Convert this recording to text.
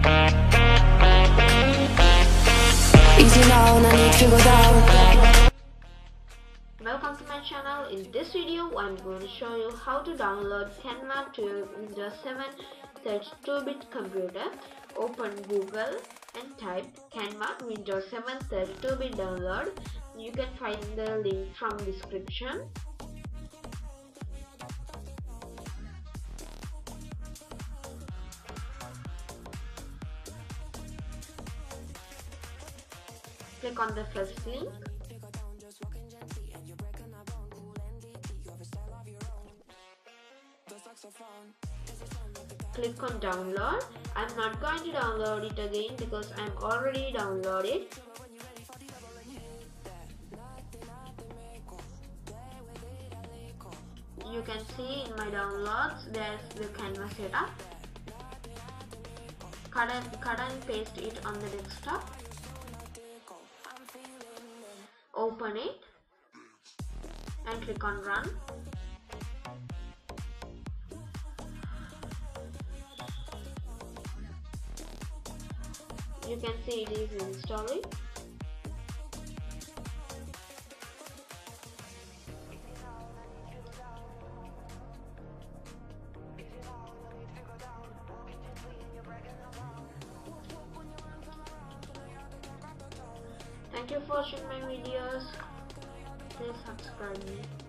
Easy now, no need to go down. Welcome to my channel. In this video I'm going to show you how to download Canva to your Windows 7 32-bit computer. Open Google and type Canva Windows 7 32-bit download. You can find the link from description. Click on the first link. Click on download. I'm not going to download it again because I'm already downloaded. You can see in my downloads there's the Canva setup. Cut and paste it on the desktop. Open it and click on run. You can see it is installing. Thank you for watching my videos. Please subscribe me.